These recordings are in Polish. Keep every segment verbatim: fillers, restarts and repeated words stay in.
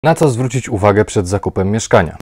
Na co zwrócić uwagę przed zakupem mieszkania?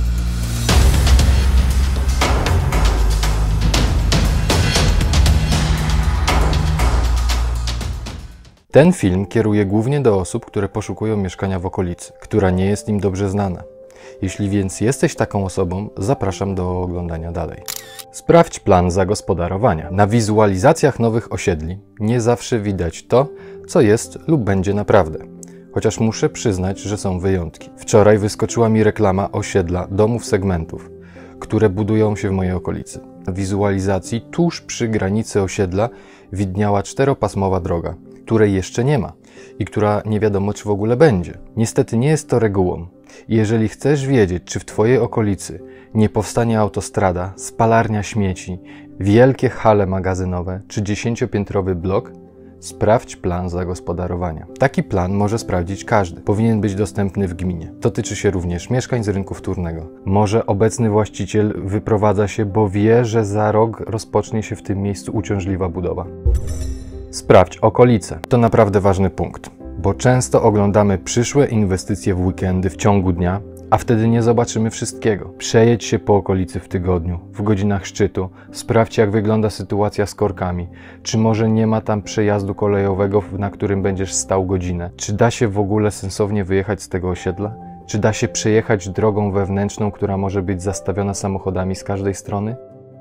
Ten film kieruje głównie do osób, które poszukują mieszkania w okolicy, która nie jest im dobrze znana. Jeśli więc jesteś taką osobą, zapraszam do oglądania dalej. Sprawdź plan zagospodarowania. Na wizualizacjach nowych osiedli nie zawsze widać to, co jest lub będzie naprawdę. Chociaż muszę przyznać, że są wyjątki. Wczoraj wyskoczyła mi reklama osiedla domów segmentów, które budują się w mojej okolicy. Na wizualizacji tuż przy granicy osiedla widniała czteropasmowa droga, której jeszcze nie ma i która nie wiadomo, czy w ogóle będzie. Niestety nie jest to regułą. Jeżeli chcesz wiedzieć, czy w Twojej okolicy nie powstanie autostrada, spalarnia śmieci, wielkie hale magazynowe czy dziesięciopiętrowy blok, sprawdź plan zagospodarowania. Taki plan może sprawdzić każdy. Powinien być dostępny w gminie. Dotyczy się również mieszkań z rynku wtórnego. Może obecny właściciel wyprowadza się, bo wie, że za rok rozpocznie się w tym miejscu uciążliwa budowa. Sprawdź okolice. To naprawdę ważny punkt, bo często oglądamy przyszłe inwestycje w weekendy w ciągu dnia, a wtedy nie zobaczymy wszystkiego. Przejedź się po okolicy w tygodniu, w godzinach szczytu, sprawdź, jak wygląda sytuacja z korkami, czy może nie ma tam przejazdu kolejowego, na którym będziesz stał godzinę, czy da się w ogóle sensownie wyjechać z tego osiedla, czy da się przejechać drogą wewnętrzną, która może być zastawiona samochodami z każdej strony.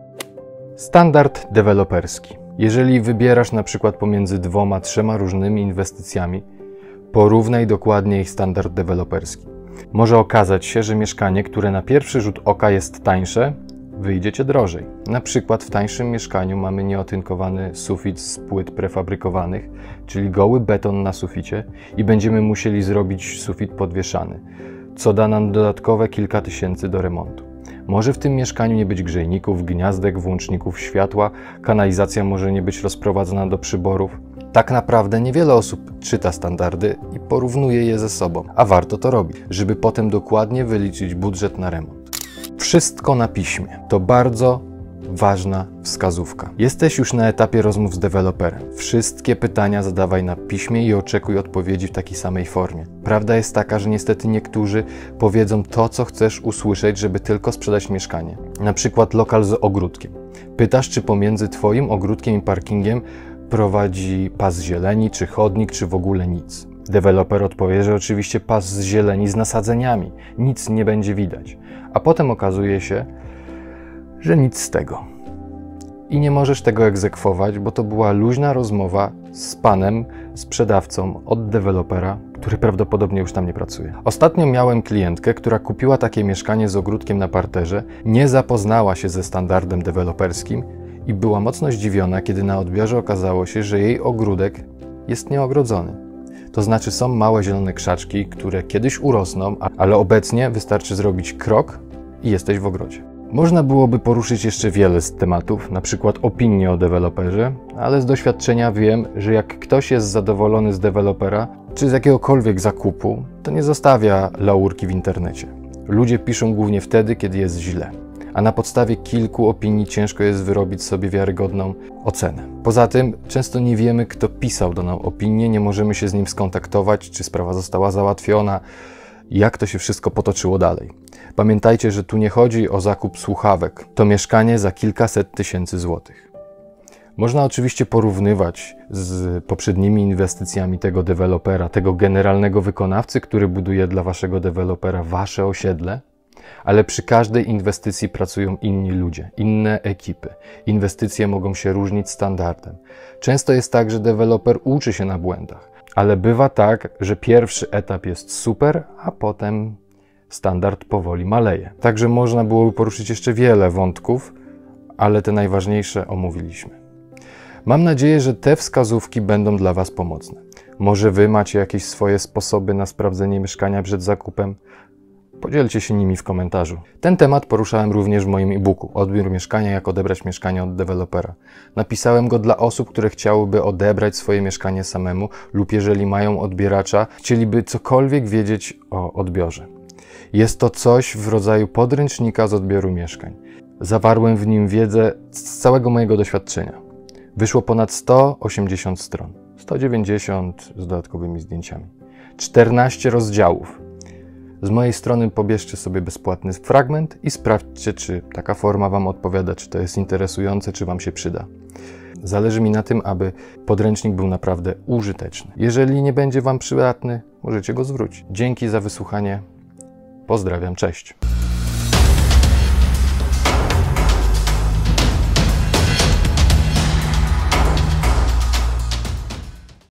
Standard deweloperski. Jeżeli wybierasz na przykład pomiędzy dwoma, trzema różnymi inwestycjami, porównaj dokładnie ich standard deweloperski. Może okazać się, że mieszkanie, które na pierwszy rzut oka jest tańsze, wyjdzie Cię drożej. Na przykład w tańszym mieszkaniu mamy nieotynkowany sufit z płyt prefabrykowanych, czyli goły beton na suficie i będziemy musieli zrobić sufit podwieszany, co da nam dodatkowe kilka tysięcy do remontu. Może w tym mieszkaniu nie być grzejników, gniazdek, włączników światła, kanalizacja może nie być rozprowadzona do przyborów. Tak naprawdę niewiele osób czyta standardy i porównuje je ze sobą, a warto to robić, żeby potem dokładnie wyliczyć budżet na remont. Wszystko na piśmie. To bardzo ważna wskazówka. Jesteś już na etapie rozmów z deweloperem. Wszystkie pytania zadawaj na piśmie i oczekuj odpowiedzi w takiej samej formie. Prawda jest taka, że niestety niektórzy powiedzą to, co chcesz usłyszeć, żeby tylko sprzedać mieszkanie. Na przykład lokal z ogródkiem. Pytasz, czy pomiędzy Twoim ogródkiem i parkingiem prowadzi pas zieleni, czy chodnik, czy w ogóle nic. Deweloper odpowie, że oczywiście pas z zieleni z nasadzeniami. Nic nie będzie widać. A potem okazuje się, że nic z tego. I nie możesz tego egzekwować, bo to była luźna rozmowa z panem sprzedawcą od dewelopera, który prawdopodobnie już tam nie pracuje. Ostatnio miałem klientkę, która kupiła takie mieszkanie z ogródkiem na parterze, nie zapoznała się ze standardem deweloperskim i była mocno zdziwiona, kiedy na odbiorze okazało się, że jej ogródek jest nieogrodzony. To znaczy są małe zielone krzaczki, które kiedyś urosną, ale obecnie wystarczy zrobić krok i jesteś w ogrodzie. Można byłoby poruszyć jeszcze wiele z tematów, na przykład opinie o deweloperze, ale z doświadczenia wiem, że jak ktoś jest zadowolony z dewelopera czy z jakiegokolwiek zakupu, to nie zostawia laurki w internecie. Ludzie piszą głównie wtedy, kiedy jest źle, a na podstawie kilku opinii ciężko jest wyrobić sobie wiarygodną ocenę. Poza tym często nie wiemy, kto pisał daną opinię, nie możemy się z nim skontaktować, czy sprawa została załatwiona, jak to się wszystko potoczyło dalej. Pamiętajcie, że tu nie chodzi o zakup słuchawek. To mieszkanie za kilkaset tysięcy złotych. Można oczywiście porównywać z poprzednimi inwestycjami tego dewelopera, tego generalnego wykonawcy, który buduje dla waszego dewelopera wasze osiedle, ale przy każdej inwestycji pracują inni ludzie, inne ekipy. Inwestycje mogą się różnić standardem. Często jest tak, że deweloper uczy się na błędach, ale bywa tak, że pierwszy etap jest super, a potem standard powoli maleje. Także można byłoby poruszyć jeszcze wiele wątków, ale te najważniejsze omówiliśmy. Mam nadzieję, że te wskazówki będą dla Was pomocne. Może Wy macie jakieś swoje sposoby na sprawdzenie mieszkania przed zakupem? Podzielcie się nimi w komentarzu. Ten temat poruszałem również w moim e-booku Odbiór mieszkania, jak odebrać mieszkanie od dewelopera. Napisałem go dla osób, które chciałyby odebrać swoje mieszkanie samemu lub jeżeli mają odbieracza, chcieliby cokolwiek wiedzieć o odbiorze. Jest to coś w rodzaju podręcznika z odbioru mieszkań. Zawarłem w nim wiedzę z całego mojego doświadczenia. Wyszło ponad sto osiemdziesiąt stron, sto dziewięćdziesiąt z dodatkowymi zdjęciami, czternaście rozdziałów. Z mojej strony pobierzcie sobie bezpłatny fragment i sprawdźcie, czy taka forma Wam odpowiada, czy to jest interesujące, czy Wam się przyda. Zależy mi na tym, aby podręcznik był naprawdę użyteczny. Jeżeli nie będzie Wam przydatny, możecie go zwrócić. Dzięki za wysłuchanie. Pozdrawiam, cześć.